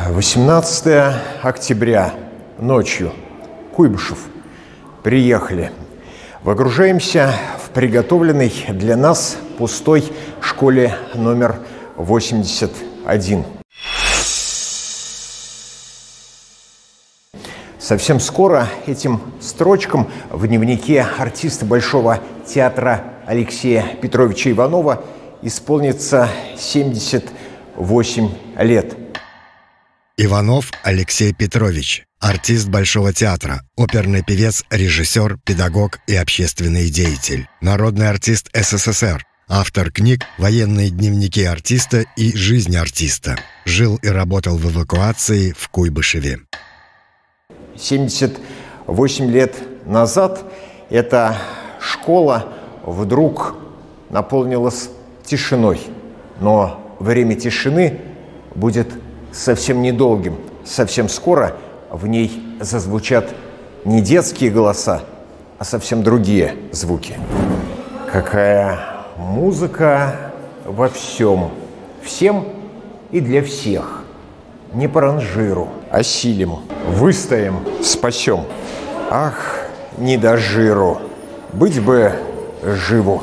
18 октября, ночью, Куйбышев. Приехали. Выгружаемся в приготовленной для нас пустой школе номер 81. Совсем скоро этим строчкам в дневнике артиста Большого театра Алексея Петровича Иванова исполнится 78 лет. Иванов Алексей Петрович, артист Большого театра, оперный певец, режиссер, педагог и общественный деятель, народный артист СССР, автор книг «Военные дневники артиста» и «Жизнь артиста». Жил и работал в эвакуации в Куйбышеве. 78 лет назад эта школа вдруг наполнилась тишиной. Но время тишины будет совсем недолгим. Совсем скоро в ней зазвучат не детские голоса, а совсем другие звуки. Какая музыка во всем. Всем и для всех. Не по ранжиру, осилим, выстоим, спасем. Ах, не до жиру, быть бы живу.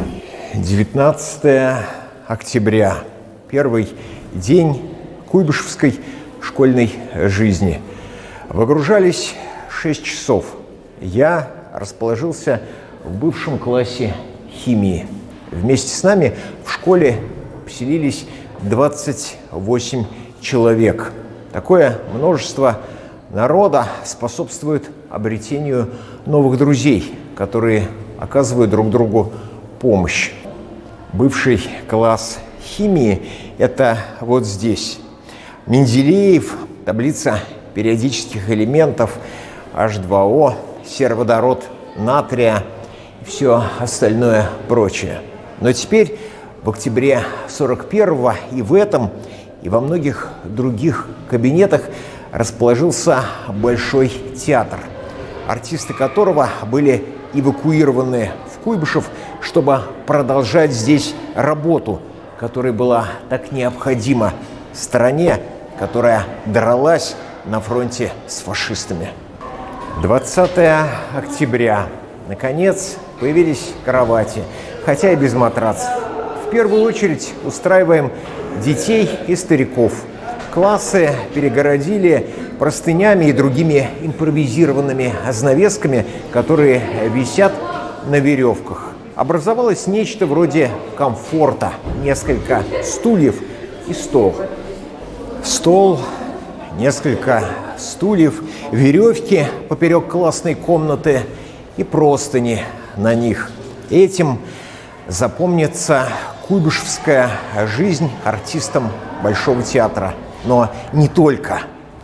19 октября, первый день куйбышевской школьной жизни. Выгружались 6 часов. Я расположился в бывшем классе химии. Вместе с нами в школе поселились 28 человек. Такое множество народа способствует обретению новых друзей, которые оказывают друг другу помощь. Бывший класс химии – это вот здесь. Менделеев, таблица периодических элементов, H2O, сероводород натрия и все остальное прочее. Но теперь, в октябре 41-го, и в этом, и во многих других кабинетах расположился Большой театр, артисты которого были эвакуированы в Куйбышев, чтобы продолжать здесь работу, которая была так необходима стране, которая дралась на фронте с фашистами. 20 октября. Наконец появились кровати, хотя и без матрацев. В первую очередь устраиваем детей и стариков. Классы перегородили простынями и другими импровизированными занавесками, которые висят на веревках. Образовалось нечто вроде комфорта. Несколько стульев и стол. Стол, несколько стульев, веревки поперек классной комнаты и простыни на них. Этим запомнится куйбышевская жизнь артистам Большого театра. Но не только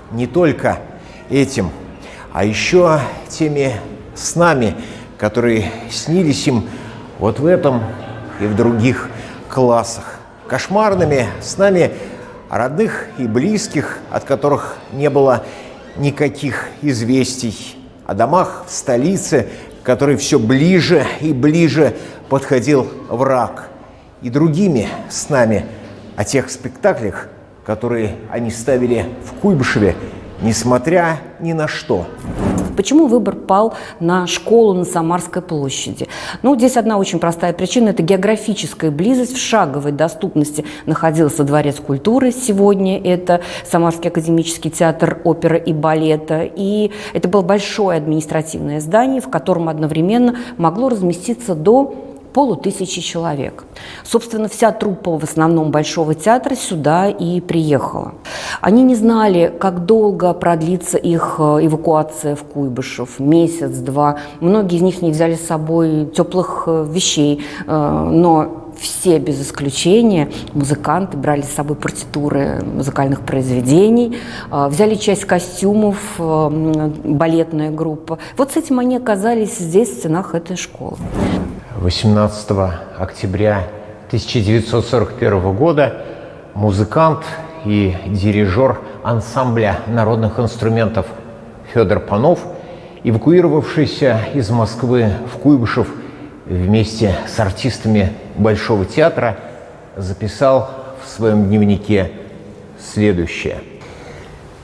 этим, а еще теми снами, которые снились им вот в этом и в других классах. Кошмарными снами о родных и близких, от которых не было никаких известий, о домах в столице, к которой все ближе и ближе подходил враг, и другими снами о тех спектаклях, которые они ставили в Куйбышеве, несмотря ни на что. Почему выбор пал на школу на Самарской площади? Ну, здесь одна очень простая причина – это географическая близость. В шаговой доступности находился Дворец культуры. Сегодня это Самарский академический театр оперы и балета. И это было большое административное здание, в котором одновременно могло разместиться до 500 человек. Собственно, вся труппа, в основном Большого театра, сюда и приехала. Они не знали, как долго продлится их эвакуация в Куйбышев, месяц-два. Многие из них не взяли с собой теплых вещей, но все без исключения музыканты брали с собой партитуры музыкальных произведений, взяли часть костюмов, балетная группа. Вот с этим они оказались здесь, в стенах этой школы. 18 октября 1941 года музыкант и дирижер ансамбля народных инструментов Федор Панов, эвакуировавшийся из Москвы в Куйбышев вместе с артистами Большого театра, записал в своем дневнике следующее.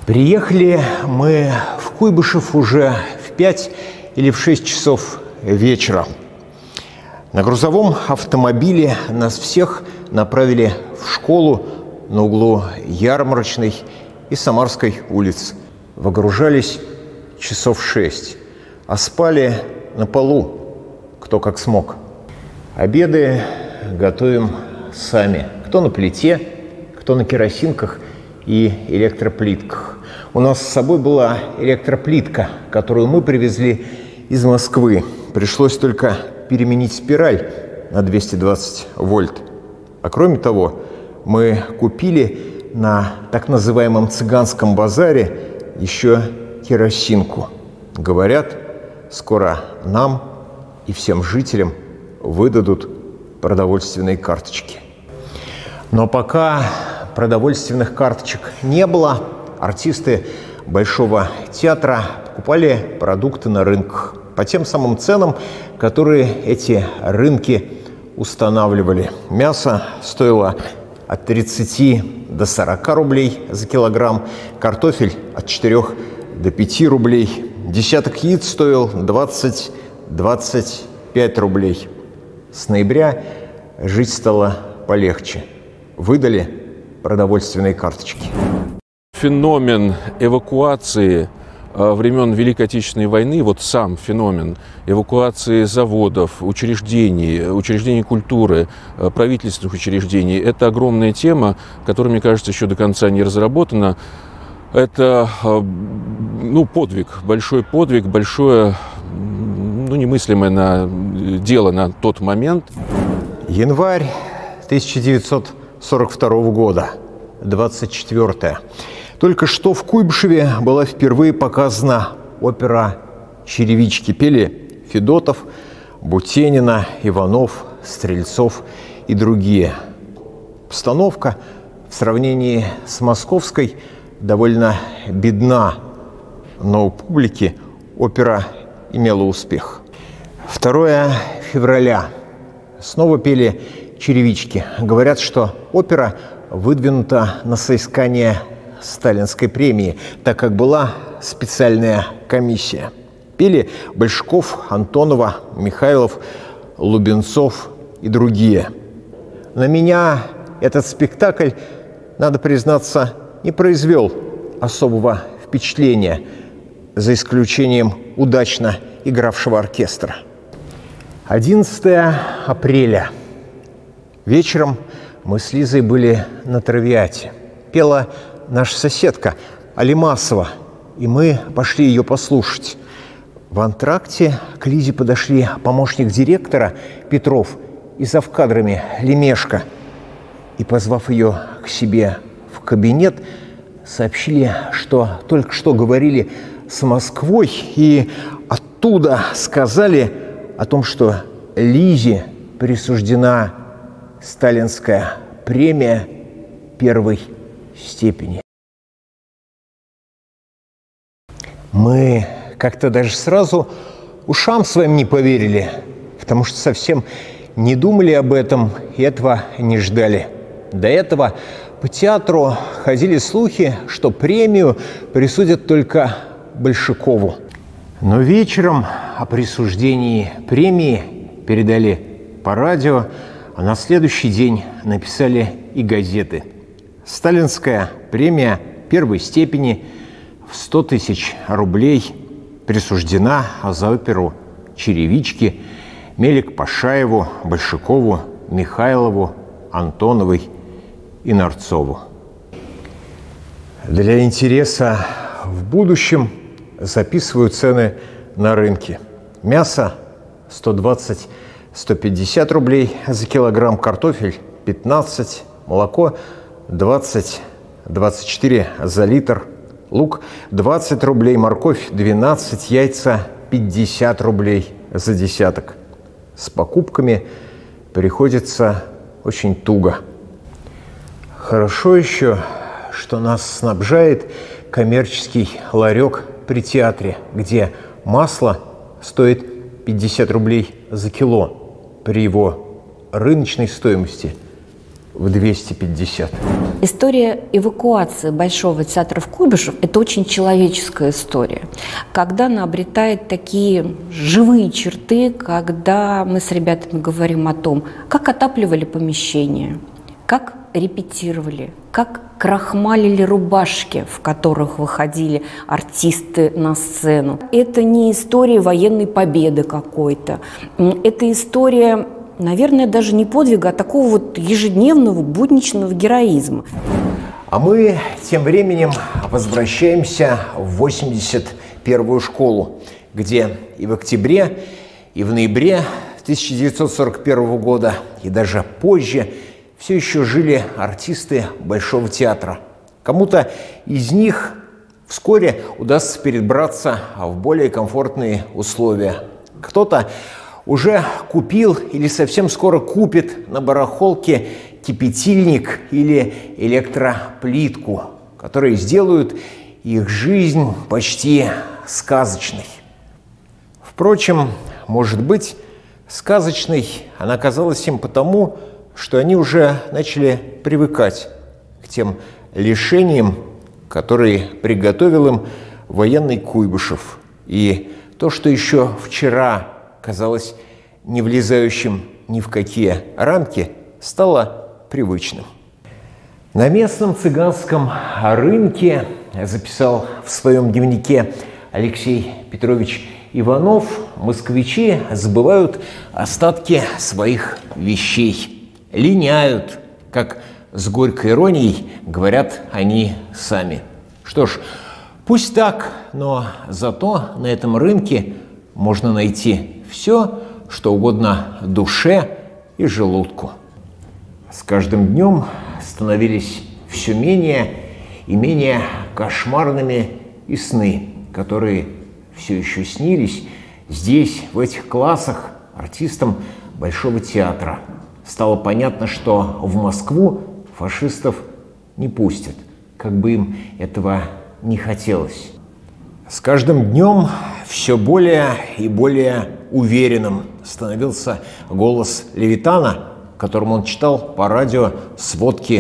Приехали мы в Куйбышев уже в 5 или в 6 часов вечера. На грузовом автомобиле нас всех направили в школу на углу Ярмарочной и Самарской улиц. Выгружались часов 6, а спали на полу, кто как смог. Обеды готовим сами. Кто на плите, кто на керосинках и электроплитках. У нас с собой была электроплитка, которую мы привезли из Москвы. Пришлось только переменить спираль на 220 вольт. А кроме того, мы купили на так называемом цыганском базаре еще керосинку. Говорят, скоро нам и всем жителям выдадут продовольственные карточки. Но пока продовольственных карточек не было, артисты Большого театра покупали продукты на рынках по тем самым ценам, которые эти рынки устанавливали. Мясо стоило от 30 до 40 рублей за килограмм, картофель от 4 до 5 рублей, десяток яиц стоил 20-25 рублей. С ноября жить стало полегче. Выдали продовольственные карточки. Феномен эвакуации времен Великой Отечественной войны, вот сам феномен эвакуации заводов, учреждений культуры, правительственных учреждений, это огромная тема, которая, мне кажется, еще до конца не разработана. Это подвиг, большое немыслимое дело на тот момент. Январь 1942 года, 24-е. Только что в Куйбышеве была впервые показана опера «Черевички». Пели Федотов, Бутенина, Иванов, Стрельцов и другие. Постановка в сравнении с московской довольно бедна, но у публики опера имела успех. 2 февраля. Снова пели «Черевички». Говорят, что опера выдвинута на соискание сталинской премии, так как была специальная комиссия. Пели Большаков, Антонова, Михайлов, Лубенцов и другие. На меня этот спектакль, надо признаться, не произвел особого впечатления, за исключением удачно игравшего оркестра. 11 апреля. Вечером мы с Лизой были на Травиате. Пела наша соседка Алимасова, и мы пошли ее послушать. В антракте к Лизе подошли помощник директора Петров и завкадрами Лемешко. И, позвав ее к себе в кабинет, сообщили, что только что говорили с Москвой, и оттуда сказали о том, что Лизе присуждена сталинская премия первой степени. Мы как-то даже сразу ушам своим не поверили, потому что совсем не думали об этом и этого не ждали. До этого по театру ходили слухи, что премию присудят только Большакову. Но вечером о присуждении премии передали по радио, а на следующий день написали и газеты. Сталинская премия первой степени в 100 тысяч рублей присуждена за оперу «Черевички» Мелик Пашаеву, Большакову, Михайлову, Антоновой и Нарцову. Для интереса в будущем записываю цены на рынке. Мясо 120-150 рублей за килограмм, картофель 15, молоко 20-24 за литр, лук 20 рублей, морковь 12, яйца 50 рублей за десяток. С покупками приходится очень туго. Хорошо еще, что нас снабжает коммерческий ларек при театре, где масло стоит 50 рублей за кило при его рыночной стоимости в 250. История эвакуации Большого театра в Куйбышев – это очень человеческая история. Когда она обретает такие живые черты, когда мы с ребятами говорим о том, как отапливали помещение, как репетировали, как крахмалили рубашки, в которых выходили артисты на сцену. Это не история военной победы какой-то. Это история, наверное, даже не подвига, а такого вот ежедневного будничного героизма. А мы тем временем возвращаемся в 81-ю школу, где и в октябре, и в ноябре 1941 года, и даже позже все еще жили артисты Большого театра. Кому-то из них вскоре удастся перебраться в более комфортные условия. Кто-то уже купил или совсем скоро купит на барахолке кипятильник или электроплитку, которые сделают их жизнь почти сказочной. Впрочем, может быть, сказочной она казалась им потому, что они уже начали привыкать к тем лишениям, которые приготовил им военный Куйбышев. И то, что еще вчера казалось не влезающим ни в какие рамки, стало привычным. На местном цыганском рынке, записал в своем дневнике Алексей Петрович Иванов, москвичи забывают остатки своих вещей. Линяют, как с горькой иронией говорят они сами. Что ж, пусть так, но зато на этом рынке можно найти все, что угодно душе и желудку. С каждым днем становились все менее и менее кошмарными и сны, которые все еще снились здесь, в этих классах, артистам Большого театра. Стало понятно, что в Москву фашистов не пустят, как бы им этого не хотелось. С каждым днем все более и более уверенным становился голос Левитана, которым он читал по радио сводки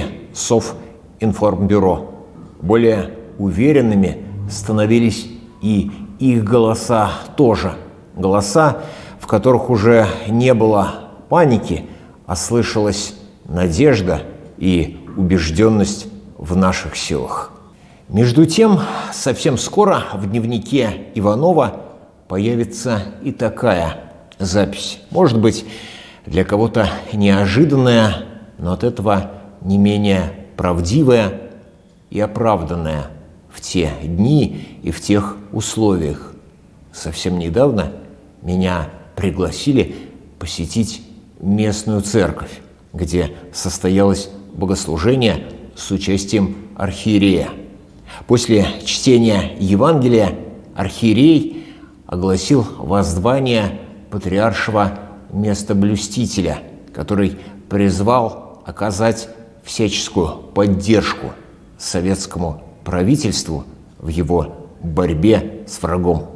Совинформбюро. Более уверенными становились и их голоса тоже. Голоса, в которых уже не было паники, а слышалась надежда и убежденность в наших силах. Между тем, совсем скоро в дневнике Иванова появится и такая запись. Может быть, для кого-то неожиданная, но от этого не менее правдивая и оправданная в те дни и в тех условиях. Совсем недавно меня пригласили посетить местную церковь, где состоялось богослужение с участием архиерея. После чтения Евангелия архиерей огласил воззвание патриаршего местоблюстителя, который призвал оказать всяческую поддержку советскому правительству в его борьбе с врагом.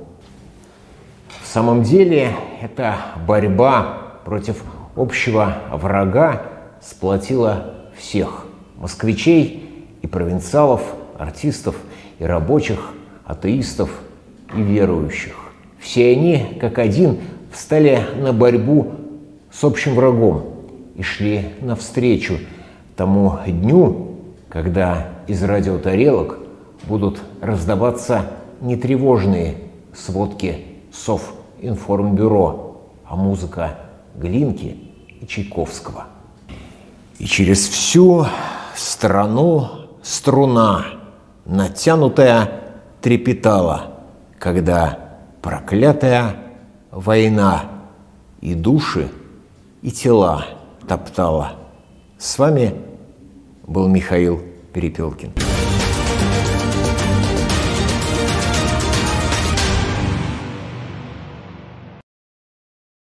В самом деле, эта борьба против общего врага сплотила всех – москвичей и провинциалов, артистов и рабочих, атеистов и верующих. Все они, как один, встали на борьбу с общим врагом и шли навстречу тому дню, когда из радиотарелок будут раздаваться не тревожные сводки Совинформбюро, а музыка Глинки и Чайковского. И через всю страну струна, натянутая, трепетала, когда проклятая война и души, и тела топтала. С вами был Михаил Перепелкин.